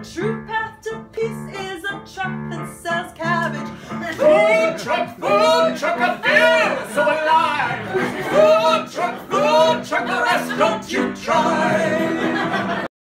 true path to peace is a truck that sells cabbage. Food truck, I feel so alive. Food truck, the rest don't you try.